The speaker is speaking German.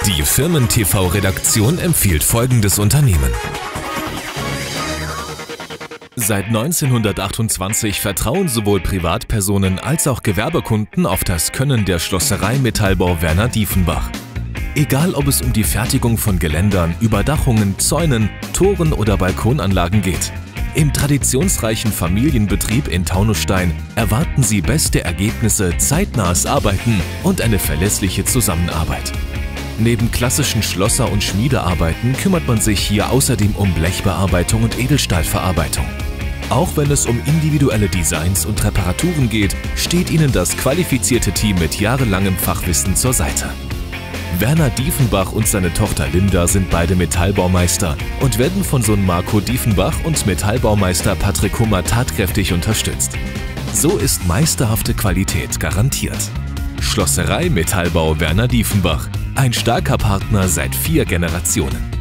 Die Firmen-TV-Redaktion empfiehlt folgendes Unternehmen. Seit 1928 vertrauen sowohl Privatpersonen als auch Gewerbekunden auf das Können der Schlosserei Metallbau Werner Diefenbach. Egal ob es um die Fertigung von Geländern, Überdachungen, Zäunen, Toren oder Balkonanlagen geht. Im traditionsreichen Familienbetrieb in Taunusstein erwarten Sie beste Ergebnisse, zeitnahes Arbeiten und eine verlässliche Zusammenarbeit. Neben klassischen Schlosser- und Schmiedearbeiten kümmert man sich hier außerdem um Blechbearbeitung und Edelstahlverarbeitung. Auch wenn es um individuelle Designs und Reparaturen geht, steht Ihnen das qualifizierte Team mit jahrelangem Fachwissen zur Seite. Werner Diefenbach und seine Tochter Linda sind beide Metallbaumeister und werden von Sohn Marco Diefenbach und Metallbaumeister Patrick Hummer tatkräftig unterstützt. So ist meisterhafte Qualität garantiert. Schlosserei Metallbau Werner Diefenbach. Ein starker Partner seit 4 Generationen.